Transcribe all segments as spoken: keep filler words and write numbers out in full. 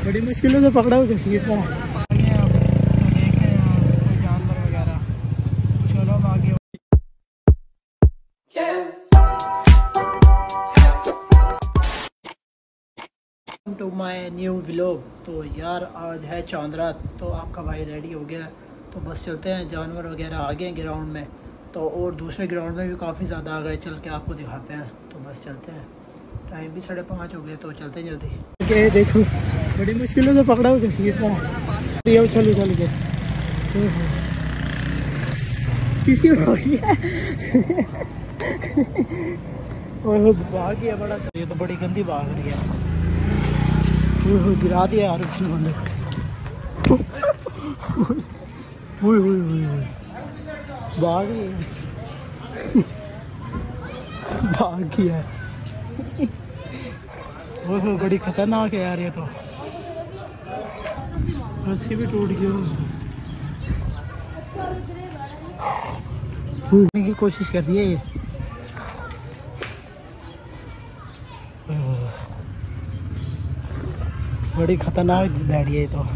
बड़ी मुश्किलों से पकड़ा हुआ ये था। जानवर वगैरह चलो अब आगे। To my new vlog. तो यार आज है चांद रात, तो आपका भाई रेडी हो गया है, तो बस चलते हैं। जानवर वगैरह आ गए हैं ग्राउंड में, तो और दूसरे ग्राउंड में भी काफ़ी ज़्यादा आ गए, चल के आपको दिखाते हैं। तो बस चलते हैं, टाइम भी साढ़े पाँच हो गए, तो चलते हैं जल्दी। ओके देखो बड़ी मुश्किलों से पकड़ा हुआ ये था। चलो चल के किसकी भागी है भाग गया बड़ा। ये तो बड़ी गंदी भाग रही है, गिरा दिया यार उसने बंदे को। भाग भाग गया। वो बड़ी खतरनाक है यार, ये तो रस्सी भी टूट गई। उड़ने की कोशिश कर रही है ये। बड़ी खतरनाक बैठी है ये तो।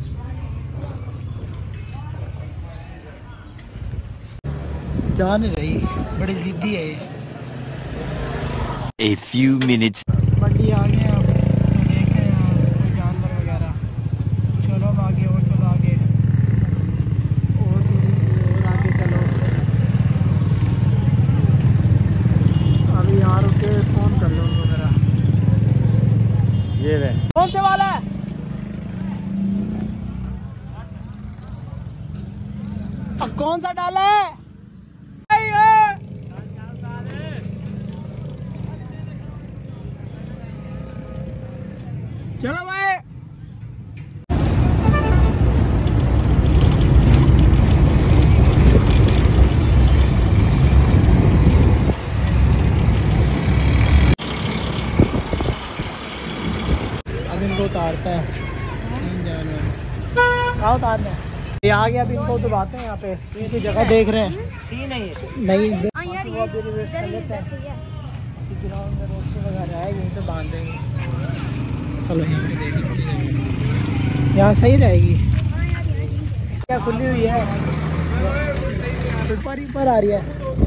जा नहीं रही, बड़ी जिद्दी है ये। A few minutes. बाकी आ गए आप, तो देखते हैं यहाँ कोई जानवर वगैरह। चलो अब आगे और चलो आगे और और आगे चलो। अभी यहाँ रुक के फोन कर लो वगैरह। ये वे कौन से वाला है? अब कौन सा डाला है? चलो भाई अब इनको उतारता है। कहाँ उतारना है? ये आ गया, अभी इनको उतरवाते हैं। यहाँ पे इनकी जगह देख रहे हैं। नहीं नहीं ग्राउंड में रोड से वगैरह है, यहीं पे बांध देंगे। चलो यहाँ पे देखें, यहाँ सही रहेगी। क्या खुली हुई है, ऊपर ही ऊपर आ रही है।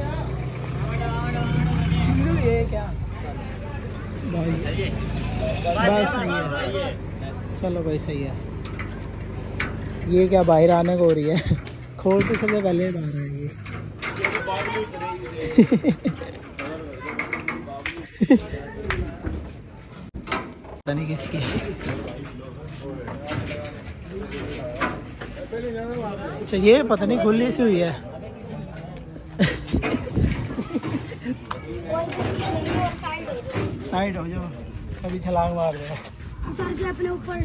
खुली हुई है क्या भाई? बस सही है, चलो भाई सही है। ये क्या बाहर आने को हो रही है? खोल तो सबसे पहले बाहर आएगी। पता नहीं किसकी है। अच्छा ये पता नहीं खुली सी हुई है। साइड हो जाओ, कभी छलांग मार रहे हैं अपने ऊपर।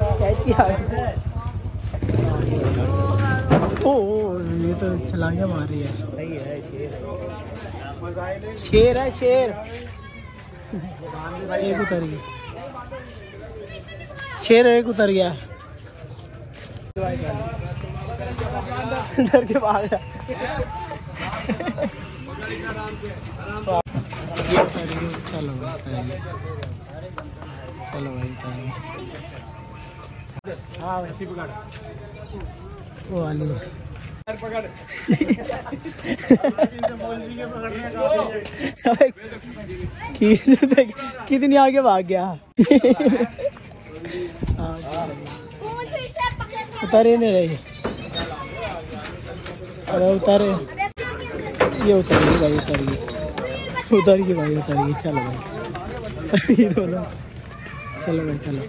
ओ ये तो छलांगे मार रही है। सही है, शेर है शेर। एक उतर गया शेर, एक उतर गया डर के भाग जा। चलो चलो भाई हाँ वैसे पकड़ वो वाली कितनी आगे भाग गया। उतारे नहीं रही। अरे उतारे, ये उतर गई भाई, उतर गई उतर गई भाई उतर गई। चलो भाई ये दोनों, चलो भाई चलो।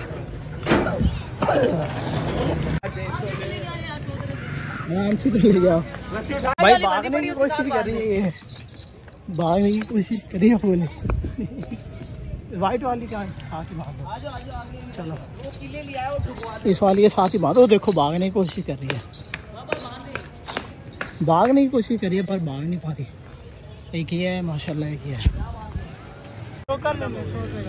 आराम से ले जाओ भाई। भागने की कोशिश कर रही है, भागने की कोशिश कर रही है फूल। वाइट वाली का साथ ही भागो। चलो इस वाली के साथ ही भागो। देखो भागने की कोशिश कर रही है, भागने की कोशिश कर रही है पर भाग नहीं पा रही। एक ही है माशाल्लाह, एक ही है। तो कर लेंगे,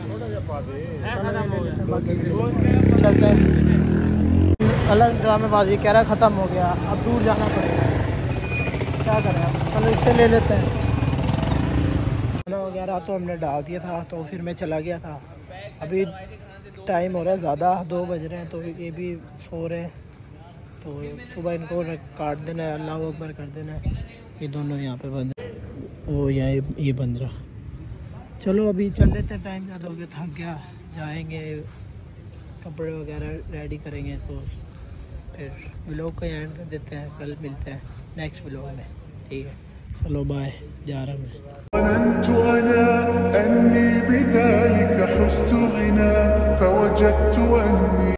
चलते हैं। अलग ड्रामेबाजी कह रहा ख़त्म हो गया, अब दूर जाना पड़ेगा, क्या करें अब। चलो इससे ले लेते हैं। खाना वगैरह तो हमने डाल दिया था, तो फिर मैं चला गया था। अभी टाइम हो रहा है ज़्यादा, दो बज रहे हैं, तो ये भी सो रहे हैं। तो सुबह इनको काट देना है, अल्लाह अकबर कर देना है। ये दोनों यहाँ पे बंद, वो यहाँ ये बंद रहा। चलो अभी चल लेते हैं, टाइम ज़्यादा हो गया, थक गया। जाएंगे कपड़े वगैरह रेडी करेंगे, तो फिर व्लॉग का एंड कर देते हैं। कल मिलते हैं नेक्स्ट व्लॉग में, ठीक है? चलो बाय, जा रहा मैं।